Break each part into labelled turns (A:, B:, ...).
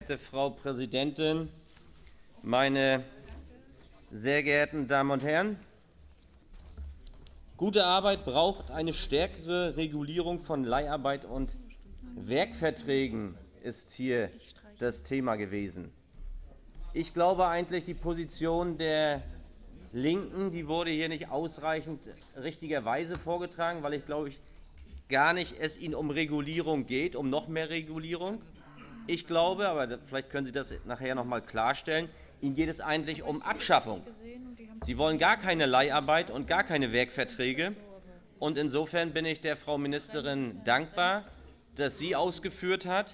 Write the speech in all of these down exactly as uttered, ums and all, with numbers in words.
A: geehrte Frau Präsidentin, meine sehr geehrten Damen und Herren! Gute Arbeit braucht eine stärkere Regulierung von Leiharbeit und Werkverträgen, ist hier das Thema gewesen. Ich glaube eigentlich, die Position der Linken, die wurde hier nicht ausreichend richtigerweise vorgetragen, weil ich glaube ich gar nicht es ihnen um Regulierung geht, um noch mehr Regulierung. Ich glaube, aber vielleicht können Sie das nachher noch mal klarstellen, Ihnen geht es eigentlich um Abschaffung. Sie wollen gar keine Leiharbeit und gar keine Werkverträge. Und insofern bin ich der Frau Ministerin dankbar, dass sie ausgeführt hat,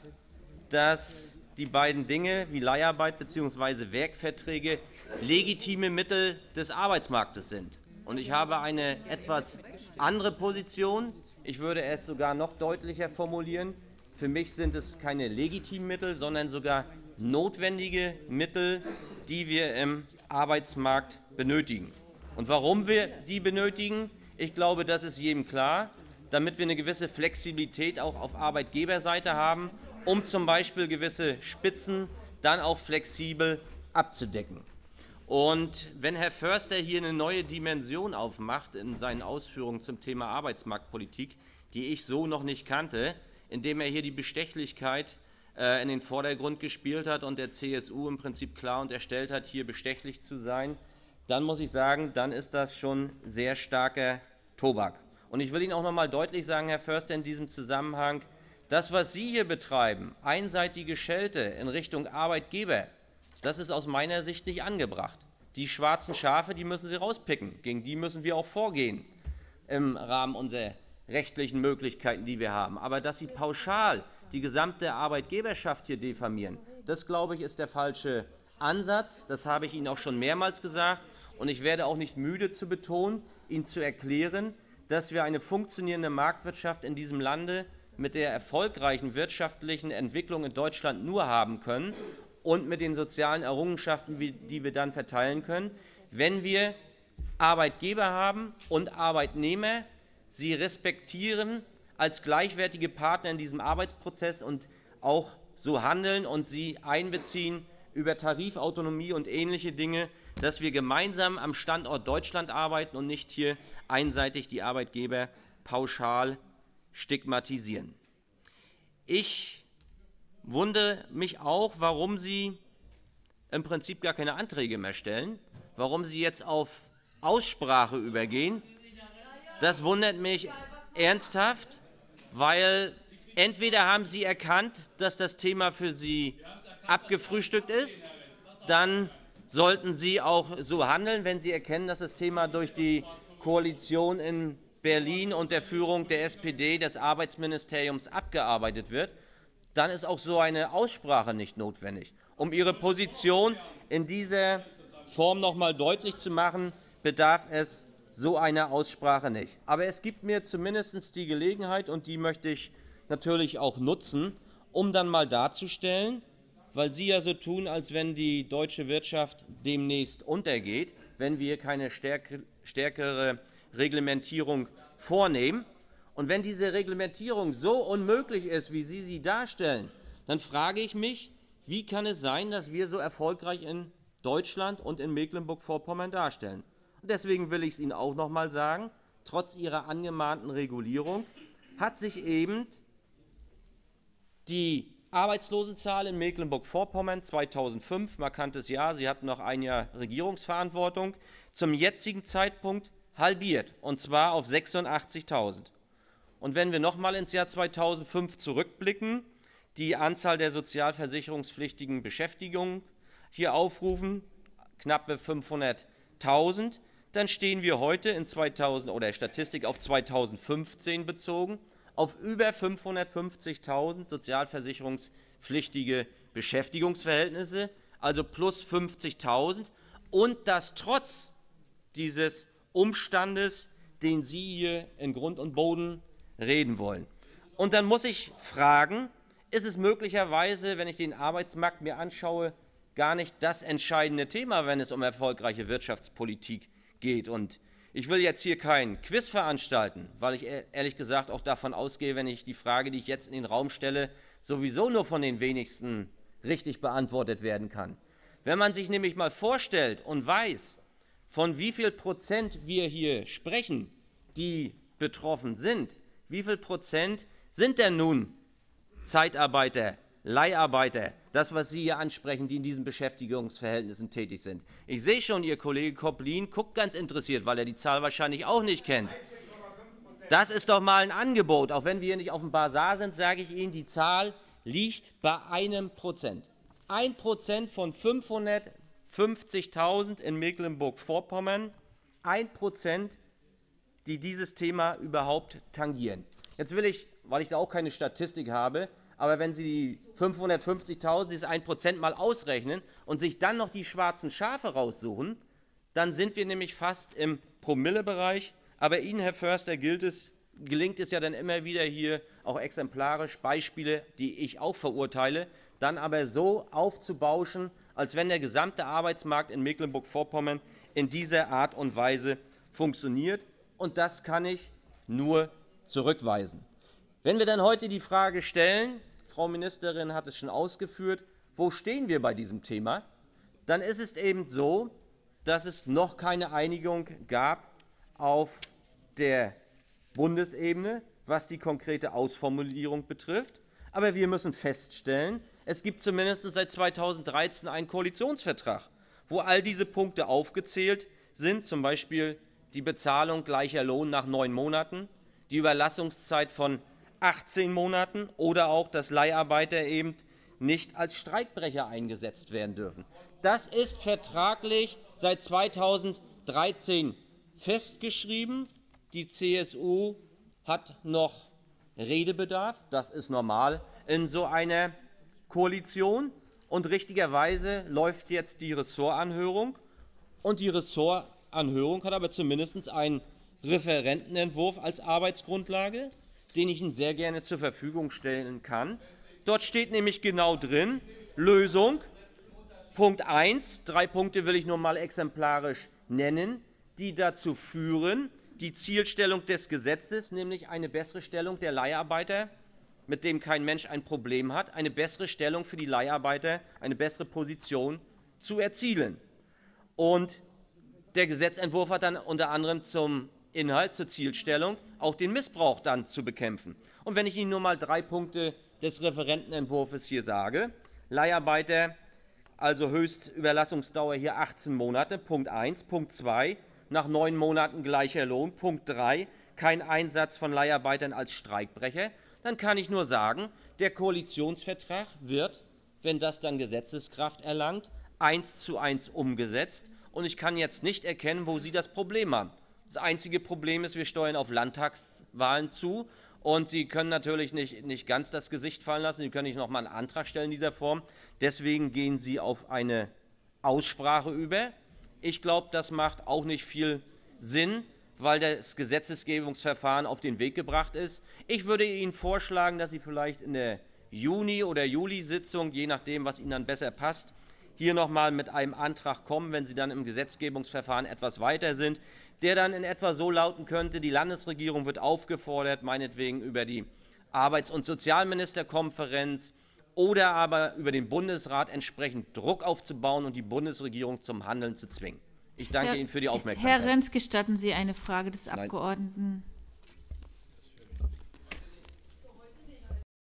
A: dass die beiden Dinge wie Leiharbeit bzw. Werkverträge legitime Mittel des Arbeitsmarktes sind. Und ich habe eine etwas andere Position. Ich würde es sogar noch deutlicher formulieren. Für mich sind es keine legitimen Mittel, sondern sogar notwendige Mittel, die wir im Arbeitsmarkt benötigen. Und warum wir die benötigen, ich glaube, das ist jedem klar, damit wir eine gewisse Flexibilität auch auf Arbeitgeberseite haben, um zum Beispiel gewisse Spitzen dann auch flexibel abzudecken. Und wenn Herr Förster hier eine neue Dimension aufmacht in seinen Ausführungen zum Thema Arbeitsmarktpolitik, die ich so noch nicht kannte, indem er hier die Bestechlichkeit äh, in den Vordergrund gespielt hat und der C S U im Prinzip klar unterstellt hat, hier bestechlich zu sein, dann muss ich sagen, dann ist das schon sehr starker Tobak. Und ich will Ihnen auch noch mal deutlich sagen, Herr Förster, in diesem Zusammenhang, das, was Sie hier betreiben, einseitige Schelte in Richtung Arbeitgeber, das ist aus meiner Sicht nicht angebracht. Die schwarzen Schafe, die müssen Sie rauspicken. Gegen die müssen wir auch vorgehen im Rahmen unserer rechtlichen Möglichkeiten, die wir haben. Aber dass Sie pauschal die gesamte Arbeitgeberschaft hier diffamieren, das, glaube ich, ist der falsche Ansatz. Das habe ich Ihnen auch schon mehrmals gesagt. Und ich werde auch nicht müde zu betonen, Ihnen zu erklären, dass wir eine funktionierende Marktwirtschaft in diesem Lande mit der erfolgreichen wirtschaftlichen Entwicklung in Deutschland nur haben können und mit den sozialen Errungenschaften, die wir dann verteilen können, wenn wir Arbeitgeber haben und Arbeitnehmer, sie respektieren als gleichwertige Partner in diesem Arbeitsprozess und auch so handeln und sie einbeziehen über Tarifautonomie und ähnliche Dinge, dass wir gemeinsam am Standort Deutschland arbeiten und nicht hier einseitig die Arbeitgeber pauschal stigmatisieren. Ich wundere mich auch, warum Sie im Prinzip gar keine Anträge mehr stellen, warum Sie jetzt auf Aussprache übergehen. Das wundert mich ernsthaft, weil entweder haben Sie erkannt, dass das Thema für Sie abgefrühstückt ist, dann sollten Sie auch so handeln, wenn Sie erkennen, dass das Thema durch die Koalition in Berlin und der Führung der S P D des Arbeitsministeriums abgearbeitet wird, dann ist auch so eine Aussprache nicht notwendig. Um Ihre Position in dieser Form noch mal deutlich zu machen, bedarf es so einer Aussprache nicht. Aber es gibt mir zumindest die Gelegenheit, und die möchte ich natürlich auch nutzen, um dann mal darzustellen, weil Sie ja so tun, als wenn die deutsche Wirtschaft demnächst untergeht, wenn wir keine stärkere Reglementierung vornehmen. Und wenn diese Reglementierung so unmöglich ist, wie Sie sie darstellen, dann frage ich mich, wie kann es sein, dass wir so erfolgreich in Deutschland und in Mecklenburg-Vorpommern darstellen. Und deswegen will ich es Ihnen auch noch mal sagen, trotz Ihrer angemahnten Regulierung hat sich eben die Arbeitslosenzahl in Mecklenburg-Vorpommern zweitausendfünf, markantes Jahr, Sie hatten noch ein Jahr Regierungsverantwortung, zum jetzigen Zeitpunkt halbiert, und zwar auf sechsundachtzigtausend. Und wenn wir noch mal ins Jahr zweitausendfünf zurückblicken, die Anzahl der sozialversicherungspflichtigen Beschäftigungen hier aufrufen, knappe fünfhunderttausend, dann stehen wir heute in zweitausend oder Statistik auf zweitausendfünfzehn bezogen auf über fünfhundertfünfzigtausend sozialversicherungspflichtige Beschäftigungsverhältnisse, also plus fünfzigtausend, und das trotz dieses Umstandes, den Sie hier in Grund und Boden reden wollen. Und dann muss ich fragen, ist es möglicherweise, wenn ich den Arbeitsmarkt mir anschaue, gar nicht das entscheidende Thema, wenn es um erfolgreiche Wirtschaftspolitik geht? Und ich will jetzt hier kein Quiz veranstalten, weil ich ehrlich gesagt auch davon ausgehe, wenn ich die Frage, die ich jetzt in den Raum stelle, sowieso nur von den wenigsten richtig beantwortet werden kann. Wenn man sich nämlich mal vorstellt und weiß, von wie viel Prozent wir hier sprechen, die betroffen sind, wie viel Prozent sind denn nun Zeitarbeiter, Leiharbeiter, das, was Sie hier ansprechen, die in diesen Beschäftigungsverhältnissen tätig sind. Ich sehe schon, Ihr Kollege Koplin guckt ganz interessiert, weil er die Zahl wahrscheinlich auch nicht kennt. Das ist doch mal ein Angebot. Auch wenn wir hier nicht auf dem Basar sind, sage ich Ihnen, die Zahl liegt bei einem Prozent. Ein Prozent von fünfhundertfünfzigtausend in Mecklenburg-Vorpommern, ein Prozent, die dieses Thema überhaupt tangieren. Jetzt will ich, weil ich da auch keine Statistik habe, aber wenn Sie die fünfhundertfünfzigtausend, dieses ein Prozent mal ausrechnen und sich dann noch die schwarzen Schafe raussuchen, dann sind wir nämlich fast im Promillebereich. Aber Ihnen, Herr Förster, gilt es, gelingt es ja dann immer wieder hier auch exemplarisch Beispiele, die ich auch verurteile, dann aber so aufzubauschen, als wenn der gesamte Arbeitsmarkt in Mecklenburg-Vorpommern in dieser Art und Weise funktioniert. Und das kann ich nur zurückweisen. Wenn wir dann heute die Frage stellen, Frau Ministerin hat es schon ausgeführt, wo stehen wir bei diesem Thema, dann ist es eben so, dass es noch keine Einigung gab auf der Bundesebene, was die konkrete Ausformulierung betrifft. Aber wir müssen feststellen, es gibt zumindest seit zweitausenddreizehn einen Koalitionsvertrag, wo all diese Punkte aufgezählt sind, zum Beispiel die Bezahlung gleicher Lohn nach neun Monaten, die Überlassungszeit von achtzehn Monaten oder auch, dass Leiharbeiter eben nicht als Streikbrecher eingesetzt werden dürfen. Das ist vertraglich seit zweitausenddreizehn festgeschrieben. Die C S U hat noch Redebedarf. Das ist normal in so einer Koalition. Und richtigerweise läuft jetzt die Ressortanhörung. Und die Ressortanhörung hat aber zumindest einen Referentenentwurf als Arbeitsgrundlage, den ich Ihnen sehr gerne zur Verfügung stellen kann. Dort steht nämlich genau drin, Lösung, Punkt eins, drei Punkte will ich nur mal exemplarisch nennen, die dazu führen, die Zielstellung des Gesetzes, nämlich eine bessere Stellung der Leiharbeiter, mit dem kein Mensch ein Problem hat, eine bessere Stellung für die Leiharbeiter, eine bessere Position zu erzielen. Und der Gesetzentwurf hat dann unter anderem zum Inhalt, zur Zielstellung, auch den Missbrauch dann zu bekämpfen. Und wenn ich Ihnen nur mal drei Punkte des Referentenentwurfs hier sage, Leiharbeiter, also Höchstüberlassungsdauer hier achtzehn Monate, Punkt eins, Punkt zwei, nach neun Monaten gleicher Lohn, Punkt drei, kein Einsatz von Leiharbeitern als Streikbrecher, dann kann ich nur sagen, der Koalitionsvertrag wird, wenn das dann Gesetzeskraft erlangt, eins zu eins umgesetzt. Und ich kann jetzt nicht erkennen, wo Sie das Problem haben. Das einzige Problem ist, wir steuern auf Landtagswahlen zu und Sie können natürlich nicht, nicht ganz das Gesicht fallen lassen. Sie können nicht noch mal einen Antrag stellen in dieser Form. Deswegen gehen Sie auf eine Aussprache über. Ich glaube, das macht auch nicht viel Sinn, weil das Gesetzgebungsverfahren auf den Weg gebracht ist. Ich würde Ihnen vorschlagen, dass Sie vielleicht in der Juni- oder Juli-Sitzung, je nachdem, was Ihnen dann besser passt, hier noch mal mit einem Antrag kommen, wenn Sie dann im Gesetzgebungsverfahren etwas weiter sind, der dann in etwa so lauten könnte, die Landesregierung wird aufgefordert, meinetwegen über die Arbeits- und Sozialministerkonferenz oder aber über den Bundesrat entsprechend Druck aufzubauen und die Bundesregierung zum Handeln zu zwingen. Ich danke
B: Herr,
A: Ihnen für die Aufmerksamkeit.
B: Herr Renz, gestatten Sie eine Frage des Abgeordneten?
A: Nein.